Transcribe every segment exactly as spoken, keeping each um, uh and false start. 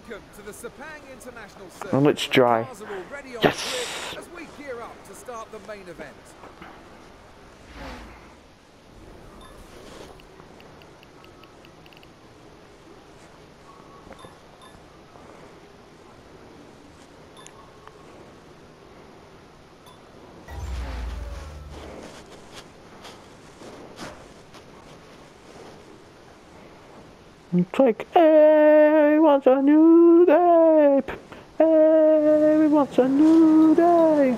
Welcome to the Sepang International Circuit. And it's dry. Cars are already on Yes! the grid as we gear up to start the main event. It's like, everyone's a new day. Everyone's a new day.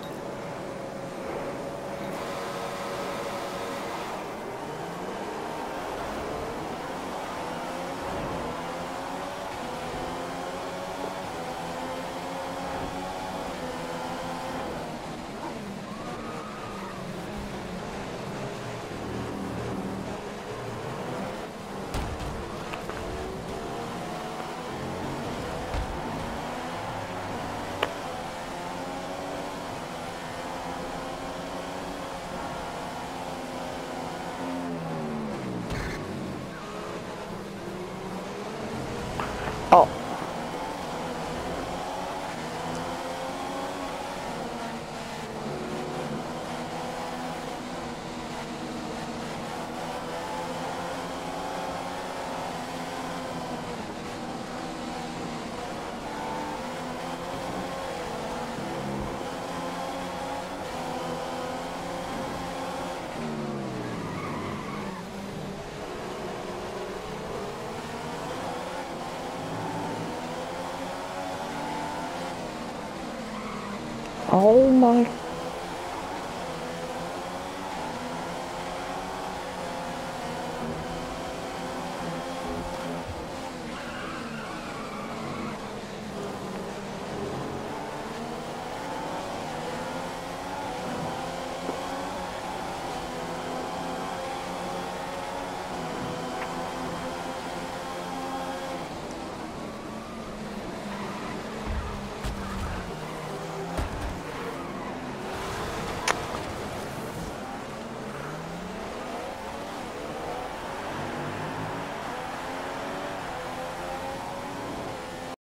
Oh. Oh my